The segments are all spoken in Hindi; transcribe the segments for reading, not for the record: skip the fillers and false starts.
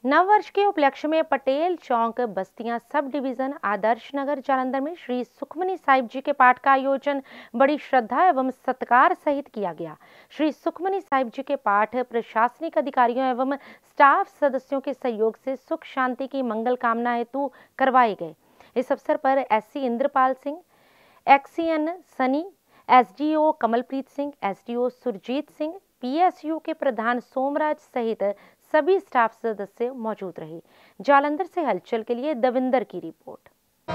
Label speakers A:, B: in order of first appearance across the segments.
A: नववर्ष के उपलक्ष्य में पटेल चौक बस्तियां सब डिवीजन आदर्श नगर जालंधर में श्री सुखमनी साहिब जी के पाठ का आयोजन बड़ी श्रद्धा एवं सत्कार सहित किया गया। श्री सुखमनी साहिब जी के पाठ प्रशासनिक अधिकारियों एवं स्टाफ सदस्यों के सहयोग से सुख शांति की मंगल कामना हेतु करवाए गए। इस अवसर पर SC Indrapal Singh, XEN Sunny, SDO Kamalpreet Singh, SDO Surjit Singh, PSU के प्रधान सोमराज सहित सभी स्टाफ सदस्य मौजूद रहे। जालंधर से हलचल के लिए दविंदर की रिपोर्ट।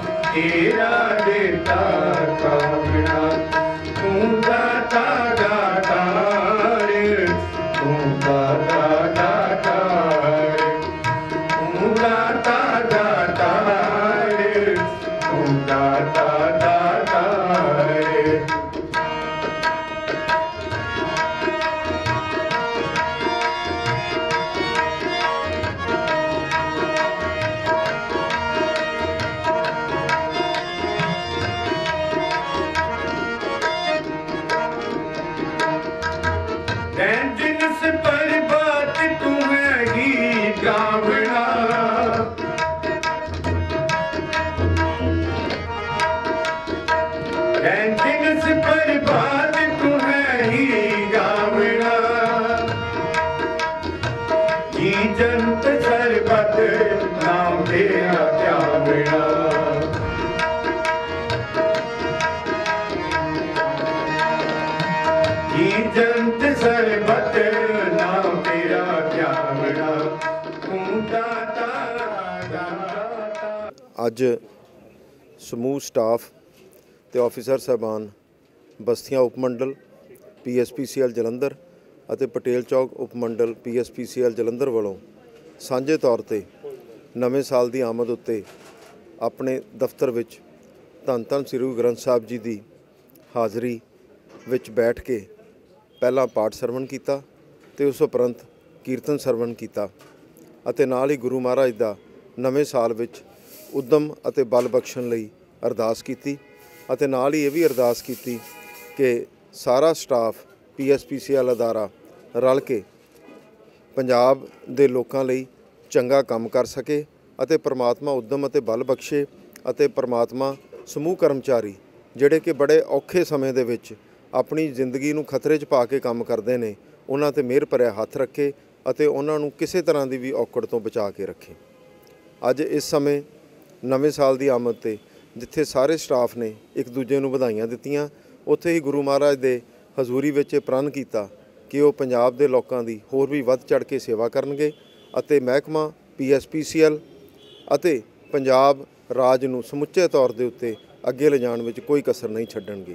B: जिनस पर बात तुम्हें गावना, जिनस पर बात तुम्हें गावना, जी जंत सरबत नाम तेरा त्यावना। जंत सरबत नाम तेरा त्यावना।
C: अज समूह स्टाफ ते ऑफिसर साहबान बस्तियां उपमंडल PSPCL जलंधर ਅਤੇ पटेल चौक उपमंडल PSPCL जलंधर वालों सांझे तौर ते नवें साल की आमद उत्ते अपने दफ्तर विच धन धन श्री गुरु ग्रंथ साहिब जी की हाज़री विच बैठ के पहला पाठ सरवण किया ते उस उपरंत कीर्तन सरवण किया अते नाल ही गुरु महाराज दा नवें साल विच उद्यम अते बल बख्शण लई अरदास की अते नाल ही ये भी अरदास की कि सारा स्टाफ PSPCL अदारा रल के पंजाब दे लोकां लई चंगा काम कर सके अते परमात्मा उद्यम अते बल बख्शे अते परमात्मा समूह कर्मचारी जिहड़े कि बड़े औखे समय दे विच अपनी जिंदगी नूं खतरे च पा के काम करते हैं, उन्हां ते मेहर भरिया हथ रखे अते उन्हां नूं किसी तरह की भी औकड़ तो बचा के रखे। अज इस समय नवें साल की आमद ते जिथे सारे स्टाफ ने एक दूजे नूं बधाइयां दित्तियां, उत्थे ही गुरु महाराज दे हजूरी विच प्रण किया कि वो पंजाब दे लोकां दी होर भी वध चढ़ के सेवा करनगे अते महकमा PSPCL अते पंजाब राज नूं समुचे तौर दे उत्ते अगे ले जाण विच कोई कसर नहीं छड्डणगे।